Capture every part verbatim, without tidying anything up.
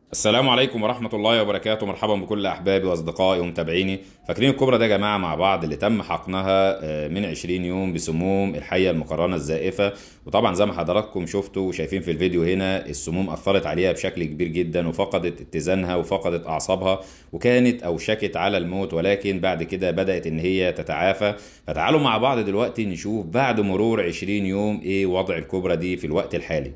السلام عليكم ورحمة الله وبركاته. مرحبا بكل أحبابي وأصدقائي ومتابعيني. فاكرين الكبرى ده يا جماعة مع بعض اللي تم حقنها آه، من عشرين يوم بسموم الحية المقرنة الزائفة. وطبعا زي ما حضراتكم شفتوا وشايفين في الفيديو هنا، السموم أثرت عليها بشكل كبير جدا وفقدت اتزانها وفقدت أعصابها وكانت أوشكت على الموت، ولكن بعد كده بدأت إن هي تتعافى. فتعالوا مع بعض دلوقتي نشوف بعد مرور عشرين يوم إيه وضع الكبرى دي في الوقت الحالي.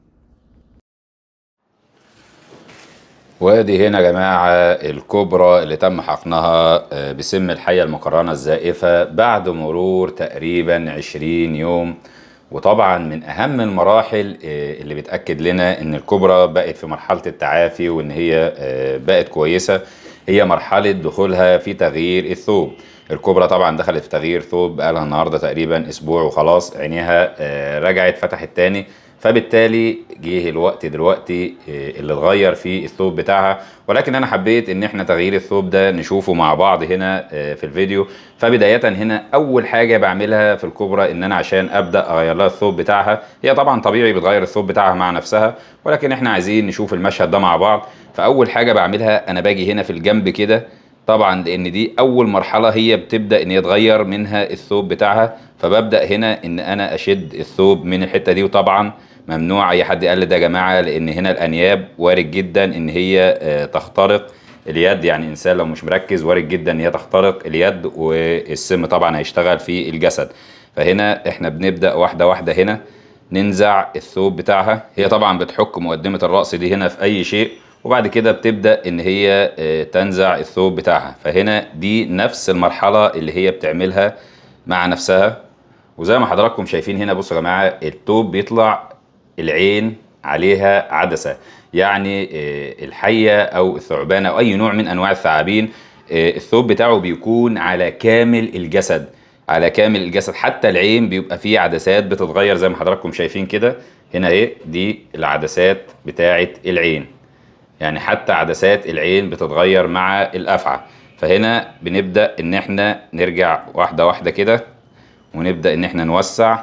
وادي هنا يا جماعة الكبرى اللي تم حقنها آه، بسم الحية المقرنة الزائفة بعد مرور تقريبا عشرين يوم. وطبعا من اهم المراحل آه، اللي بتأكد لنا ان الكبرى بقت في مرحلة التعافي وان هي آه، بقت كويسة، هي مرحلة دخولها في تغيير الثوب. الكبرى طبعا دخلت في تغيير ثوب بقالها النهارده تقريبا اسبوع وخلاص، عينيها آه، رجعت فتحت تاني. فبالتالي جه الوقت دلوقتي آه، اللي اتغير فيه الثوب بتاعها. ولكن انا حبيت ان احنا تغيير الثوب ده نشوفه مع بعض هنا آه، في الفيديو. فبداية هنا اول حاجة بعملها في الكبرى ان انا عشان ابدأ اغير لها الثوب بتاعها، هي طبعا طبيعي بتغير الثوب بتاعها مع نفسها، ولكن احنا عايزين نشوف المشهد ده مع بعض. فاول حاجة بعملها انا باجي هنا في الجنب كده، طبعا لان دي اول مرحله هي بتبدا ان يتغير منها الثوب بتاعها. فببدا هنا ان انا اشد الثوب من الحته دي، وطبعا ممنوع اي حد يقلد يا جماعه، لان هنا الانياب وارد جدا ان هي آه، تخترق اليد. يعني انسان لو مش مركز وارد جدا ان هي تخترق اليد، والسم طبعا هيشتغل في الجسد. فهنا احنا بنبدا واحده واحده هنا ننزع الثوب بتاعها. هي طبعا بتحك مقدمه الرأس دي هنا في اي شيء، وبعد كده بتبدأ ان هي آه، تنزع الثوب بتاعها. فهنا دي نفس المرحلة اللي هي بتعملها مع نفسها. وزي ما حضراتكم شايفين هنا، بصوا يا جماعة، الثوب بيطلع العين عليها عدسة. يعني آه، الحية او الثعبان او اي نوع من انواع الثعابين، آه، الثوب بتاعه بيكون على كامل الجسد، على كامل الجسد. حتى العين بيبقى فيه عدسات بتتغير زي ما حضراتكم شايفين كده. هنا ايه دي العدسات بتاعة العين، يعني حتى عدسات العين بتتغير مع الأفعى. فهنا بنبدأ ان احنا نرجع واحدة واحدة كده، ونبدأ ان احنا نوسع.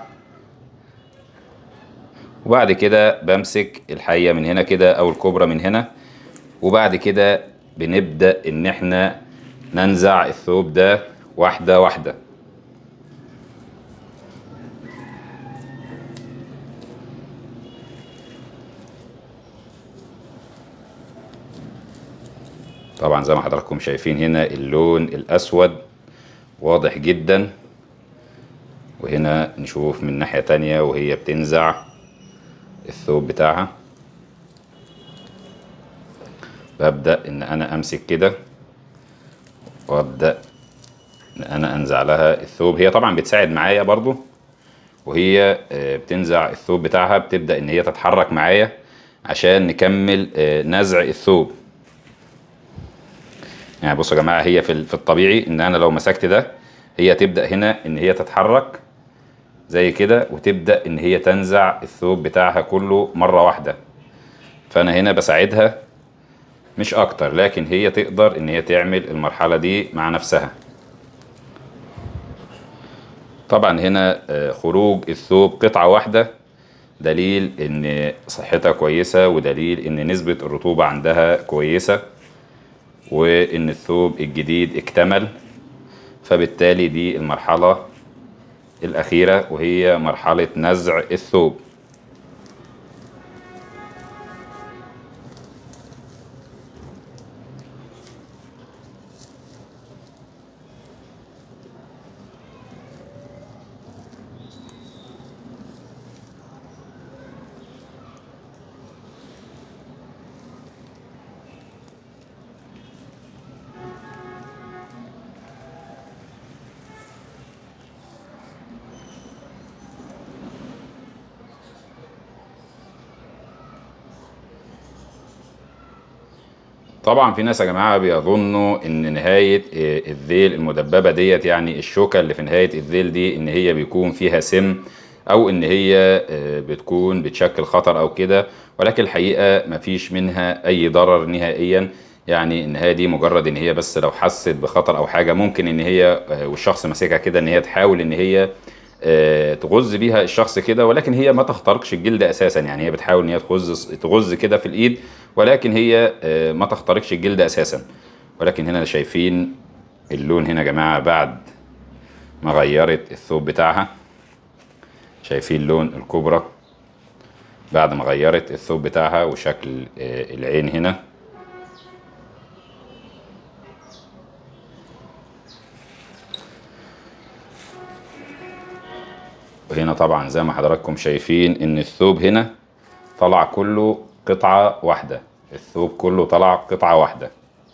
وبعد كده بمسك الحية من هنا كده او الكبرى من هنا، وبعد كده بنبدأ ان احنا ننزع الثوب ده واحدة واحدة. طبعا زي ما حضراتكم شايفين هنا اللون الأسود واضح جدا. وهنا نشوف من ناحية تانية وهي بتنزع الثوب بتاعها. ببدأ ان انا امسك كده وابدأ ان انا انزع لها الثوب. هي طبعا بتساعد معايا برضو، وهي آه، بتنزع الثوب بتاعها بتبدأ ان هي تتحرك معايا عشان نكمل آه، نزع الثوب. يعني بصوا يا جماعة، هي في في الطبيعي ان انا لو مسكت ده، هي تبدأ هنا ان هي تتحرك زي كده، وتبدأ ان هي تنزع الثوب بتاعها كله مرة واحدة. فانا هنا بساعدها مش اكتر، لكن هي تقدر ان هي تعمل المرحلة دي مع نفسها. طبعا هنا آه، خروج الثوب قطعة واحدة دليل ان صحتها كويسة، ودليل ان نسبة الرطوبة عندها كويسة، وان الثوب الجديد اكتمل. فبالتالي دي المرحلة الأخيرة، وهي مرحلة نزع الثوب. طبعا في ناس يا جماعة بيظنوا ان نهاية آه، الذيل المدببة ديت، يعني الشوكة اللي في نهاية الذيل دي، ان هي بيكون فيها سم، او ان هي آه، بتكون بتشكل خطر او كده. ولكن الحقيقة مفيش منها اي ضرر نهائيا. يعني النهاية دي مجرد ان هي بس لو حست بخطر او حاجة، ممكن ان هي آه، والشخص ماسكها كده، ان هي تحاول ان هي آه، تغز بيها الشخص كده، ولكن هي ما تخترقش الجلد اساسا. يعني هي بتحاول ان هي تغز تغز كده في الايد، ولكن هي آه، ما تخترقش الجلد اساسا. ولكن هنا شايفين اللون هنا يا جماعه بعد ما غيرت الثوب بتاعها. شايفين لون الكوبرا بعد ما غيرت الثوب بتاعها وشكل آه، العين هنا. وهنا طبعا زي ما حضراتكم شايفين ان الثوب هنا طلع كله قطعة واحدة. الثوب كله طلع قطعة واحدة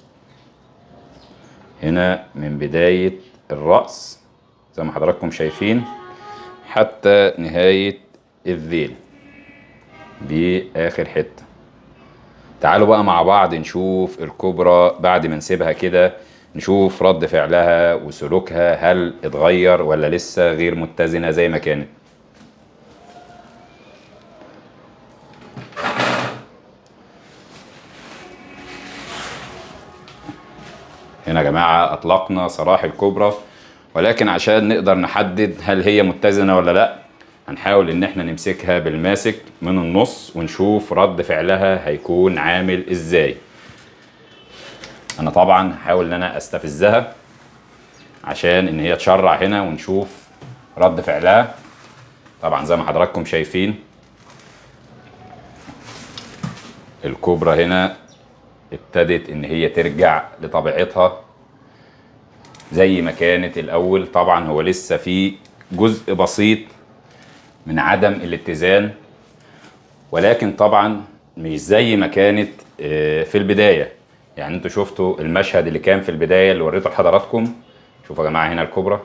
هنا من بداية الرأس زي ما حضراتكم شايفين حتى نهاية الذيل. دي آخر حتة. تعالوا بقى مع بعض نشوف الكوبرا بعد ما نسيبها كده، نشوف رد فعلها وسلوكها هل اتغير ولا لسه غير متزنة زي ما كانت. هنا يا جماعة أطلقنا سراح الكوبرا، ولكن عشان نقدر نحدد هل هي متزنة ولا لأ هنحاول إن احنا نمسكها بالماسك من النص ونشوف رد فعلها هيكون عامل إزاي. أنا طبعا هحاول إن أنا أستفزها عشان إن هي تشرع هنا ونشوف رد فعلها. طبعا زي ما حضراتكم شايفين الكوبرا هنا ابتدت ان هي ترجع لطبيعتها زي ما كانت الاول. طبعا هو لسه في جزء بسيط من عدم الاتزان، ولكن طبعا مش زي ما كانت في البداية. يعني انتوا شفتوا المشهد اللي كان في البداية اللي وريته لحضراتكم. شوفوا يا جماعة هنا الكوبرا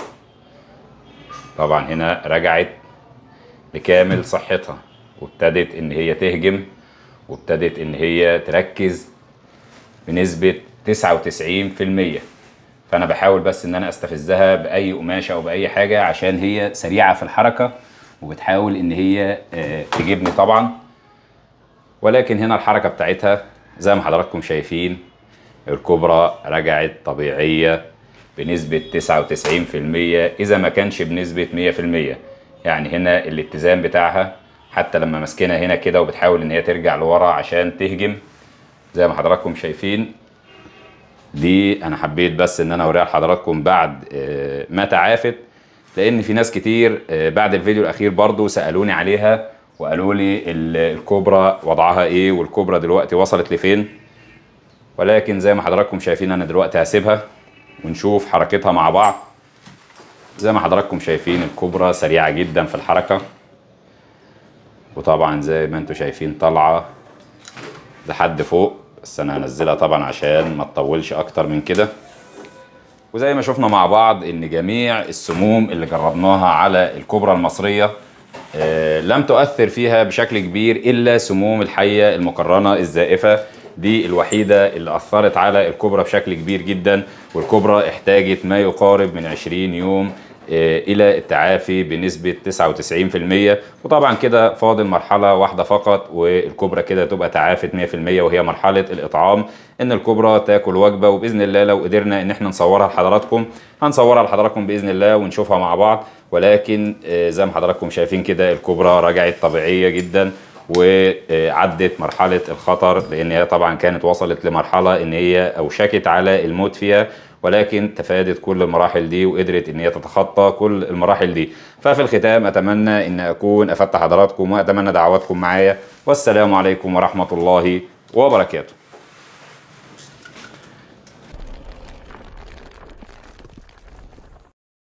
طبعا هنا رجعت لكامل صحتها وابتدت ان هي تهجم وابتدت ان هي تركز بنسبة تسعة وتسعين في المية. فانا بحاول بس ان انا استفزها باي قماشة او باي حاجة عشان هي سريعة في الحركة وبتحاول ان هي تجيبني طبعا. ولكن هنا الحركة بتاعتها زي ما حضراتكم شايفين الكوبرا رجعت طبيعية بنسبة تسعة وتسعين في المية اذا ما كانش بنسبة مية في المية. يعني هنا الاتزان بتاعها حتى لما ماسكينها هنا كده وبتحاول ان هي ترجع لورا عشان تهجم زي ما حضراتكم شايفين. دي انا حبيت بس ان انا اوريها لحضراتكم بعد ما تعافت، لان في ناس كتير بعد الفيديو الاخير برضو سالوني عليها وقالوا لي الكوبرا وضعها ايه والكوبرا دلوقتي وصلت لفين. ولكن زي ما حضراتكم شايفين انا دلوقتي هسيبها ونشوف حركتها مع بعض. زي ما حضراتكم شايفين الكوبرا سريعة جدا في الحركة، وطبعا زي ما انتم شايفين طالعة لحد فوق. بس انا هنزلها طبعا عشان ما تطولش اكتر من كده. وزي ما شفنا مع بعض ان جميع السموم اللي جربناها على الكوبرا المصرية آه لم تؤثر فيها بشكل كبير الا سموم الحية المقرنة الزائفة. دي الوحيدة اللي اثرت على الكوبرا بشكل كبير جدا، والكوبرا احتاجت ما يقارب من عشرين يوم الى التعافي بنسبة تسعة وتسعين في المية. وطبعا كده فاضل مرحلة واحدة فقط والكوبرا كده تبقى تعافت مية في المية، وهي مرحلة الاطعام. ان الكوبرا تاكل وجبة، وباذن الله لو قدرنا ان احنا نصورها لحضراتكم هنصورها لحضراتكم باذن الله ونشوفها مع بعض. ولكن زي ما حضراتكم شايفين كده الكوبرا رجعت طبيعية جدا وعدت مرحلة الخطر، لان هي طبعا كانت وصلت لمرحلة ان هي اوشكت على الموت فيها، ولكن تفادت كل المراحل دي وقدرت ان هي تتخطى كل المراحل دي. ففي الختام اتمنى ان اكون افدت حضراتكم واتمنى دعواتكم معايا، والسلام عليكم ورحمة الله وبركاته.